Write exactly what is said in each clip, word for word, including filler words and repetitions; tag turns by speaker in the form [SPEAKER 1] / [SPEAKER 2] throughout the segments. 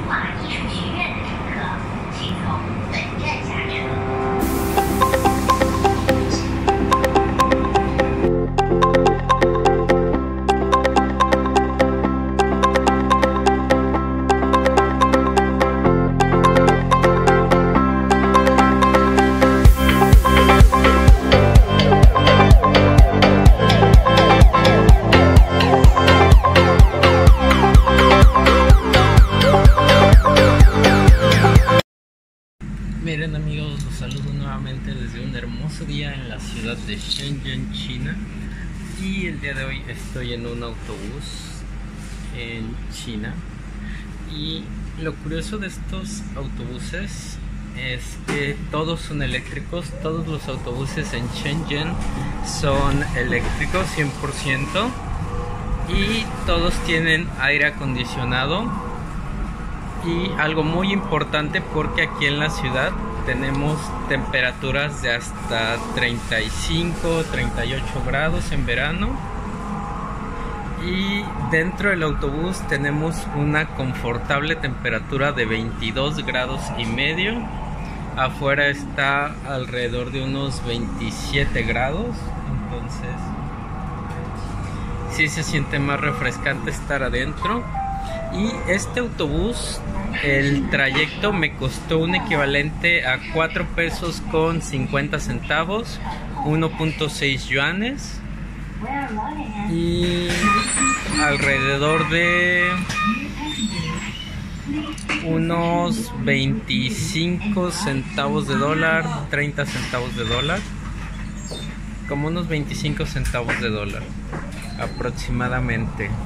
[SPEAKER 1] 化艺术学院的乘客，请从本站下车。
[SPEAKER 2] Miren amigos, los saludo nuevamente desde un hermoso día en la ciudad de Shenzhen, China. Y el día de hoy estoy en un autobús en China. Y lo curioso de estos autobuses es que todos son eléctricos. Todos los autobuses en Shenzhen son eléctricos cien por ciento. Y todos tienen aire acondicionado. Y algo muy importante, porque aquí en la ciudad tenemos temperaturas de hasta treinta y cinco, treinta y ocho grados en verano. Y dentro del autobús tenemos una confortable temperatura de veintidós grados y medio. Afuera está alrededor de unos veintisiete grados. Entonces sí se siente más refrescante estar adentro. Y este autobús, el trayecto me costó un equivalente a cuatro pesos con cincuenta centavos, uno punto seis yuanes, y alrededor de unos veinticinco centavos de dólar, treinta centavos de dólar, como unos veinticinco centavos de dólar aproximadamente.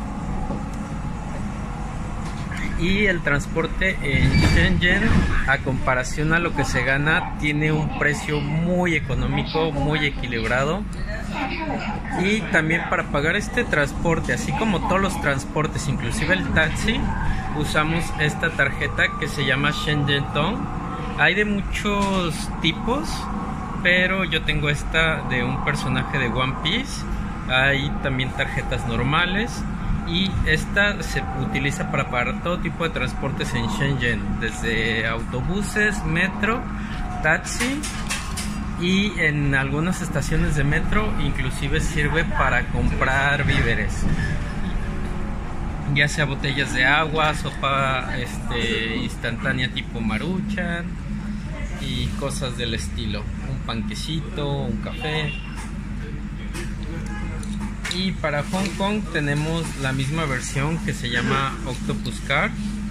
[SPEAKER 2] Y el transporte en Shenzhen, a comparación a lo que se gana, tiene un precio muy económico, muy equilibrado. Y también para pagar este transporte, así como todos los transportes, inclusive el taxi, usamos esta tarjeta que se llama Shenzhen Tong. Hay de muchos tipos, pero yo tengo esta de un personaje de One Piece. Hay también tarjetas normales. Y esta se utiliza para pagar todo tipo de transportes en Shenzhen, desde autobuses, metro, taxi, y en algunas estaciones de metro inclusive sirve para comprar víveres, ya sea botellas de agua, sopa este, instantánea tipo Maruchan y cosas del estilo, un panquecito, un café. Y para Hong Kong tenemos la misma versión que se llama Octopus Card.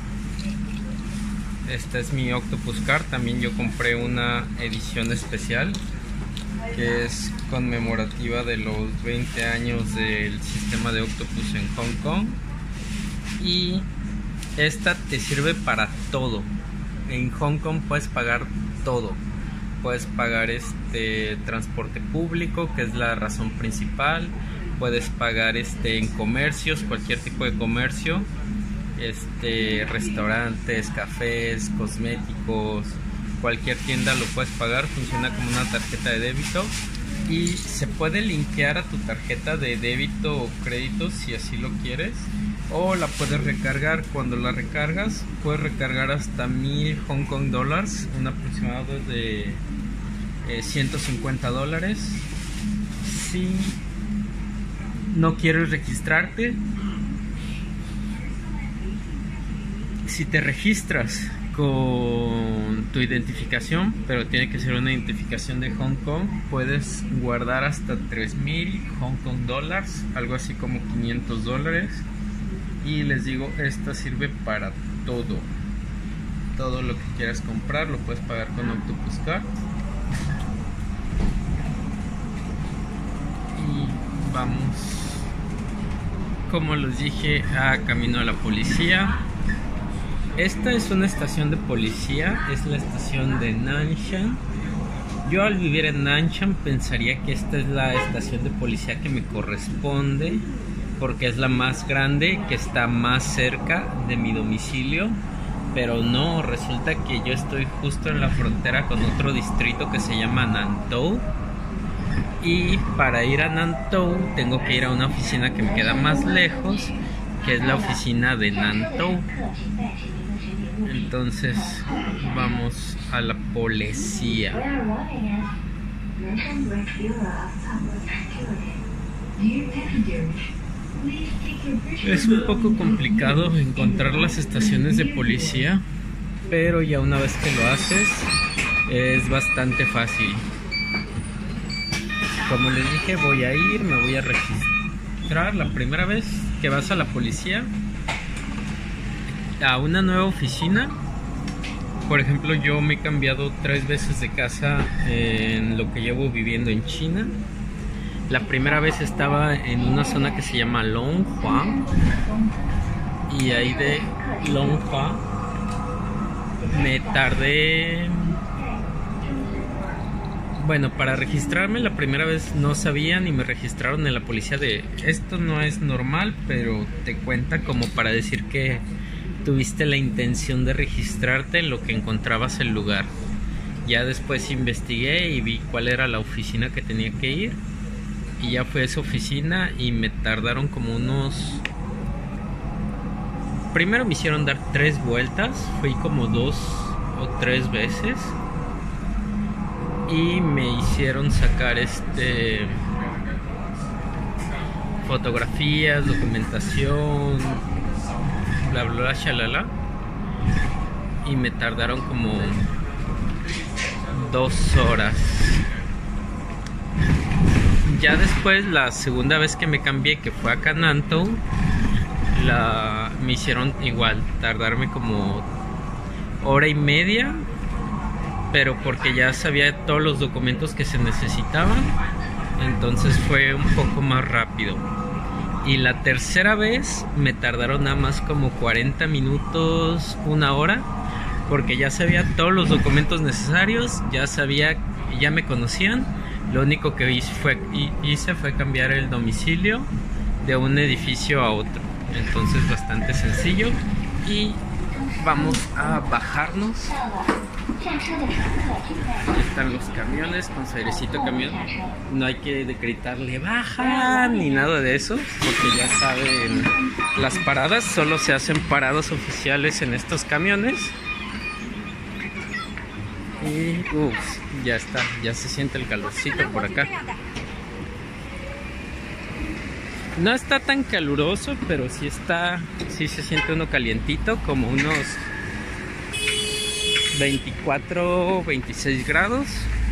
[SPEAKER 2] Esta es mi Octopus Card. También yo compré una edición especial que es conmemorativa de los veinte años del sistema de Octopus en Hong Kong. Y esta te sirve para todo. En Hong Kong puedes pagar todo. Puedes pagar este transporte público, que es la razón principal. Puedes pagar este en comercios, cualquier tipo de comercio, este restaurantes, cafés, cosméticos, cualquier tienda lo puedes pagar. Funciona como una tarjeta de débito y se puede linkear a tu tarjeta de débito o crédito si así lo quieres, o la puedes recargar. Cuando la recargas puedes recargar hasta mil Hong Kong dólares, un aproximado de eh, ciento cincuenta dólares. Si no quieres registrarte, si te registras con tu identificación, pero tiene que ser una identificación de Hong Kong, puedes guardar hasta tres mil Hong Kong dólares, algo así como quinientos dólares. Y les digo, esta sirve para todo, todo lo que quieras comprar lo puedes pagar con Octopus Card. Y vamos, como les dije, a camino a la policía. Esta es una estación de policía, es la estación de Nanshan. Yo al vivir en Nanshan pensaría que esta es la estación de policía que me corresponde, porque es la más grande, que está más cerca de mi domicilio. Pero no, resulta que yo estoy justo en la frontera con otro distrito que se llama Nantou. Y para ir a Nantou tengo que ir a una oficina que me queda más lejos, que es la oficina de Nantou. Entonces vamos a la policía. Es un poco complicado encontrar las estaciones de policía, pero ya una vez que lo haces es bastante fácil. Como les dije, voy a ir, me voy a registrar la primera vez que vas a la policía a una nueva oficina. Por ejemplo, yo me he cambiado tres veces de casa en lo que llevo viviendo en China. La primera vez estaba en una zona que se llama Longhua, y ahí de Longhua me tardé... Bueno, para registrarme la primera vez no sabían y me registraron en la policía de esto no es normal, pero te cuenta como para decir que tuviste la intención de registrarte en lo que encontrabas el lugar. Ya después investigué y vi cuál era la oficina que tenía que ir, y ya fue a esa oficina y me tardaron como unos... Primero me hicieron dar tres vueltas, fui como dos o tres veces y me hicieron sacar este fotografías, documentación, bla bla bla, shalala, y me tardaron como dos horas. Ya después, la segunda vez que me cambié, que fue a Cananto, la me hicieron igual tardarme como hora y media, pero porque ya sabía todos los documentos que se necesitaban, entonces fue un poco más rápido. Y la tercera vez me tardaron nada más como cuarenta minutos, una hora, porque ya sabía todos los documentos necesarios, ya sabía, ya me conocían. Lo único que hice fue, hice fue cambiar el domicilio de un edificio a otro, entonces bastante sencillo. Y vamos a bajarnos. Aquí están los camiones con su airecito camión. No hay que gritarle baja ni nada de eso, porque ya saben, las paradas solo se hacen paradas oficiales en estos camiones. Y uff, ya está, ya se siente el calorcito por acá. No está tan caluroso, pero sí está, sí se siente uno calientito, como unos veinticuatro, veintiséis grados.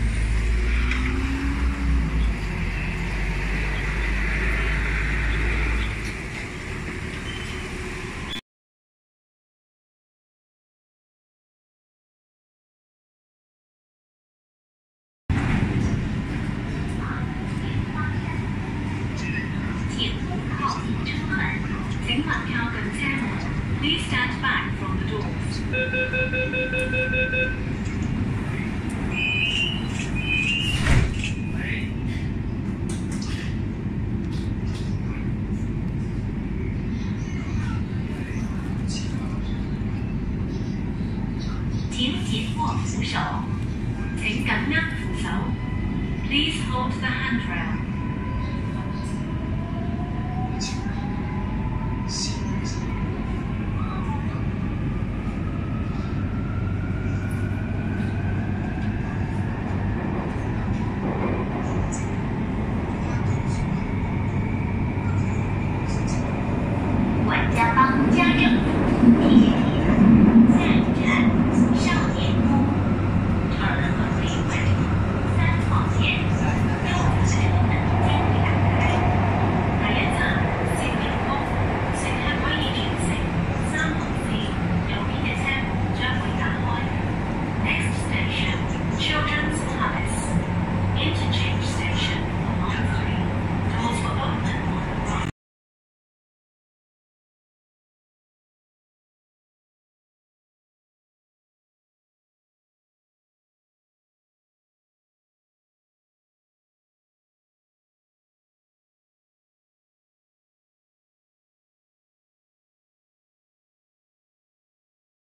[SPEAKER 1] Please stand back from the doors. 请紧握扶手，请緊握扶手。Please hold the handrail.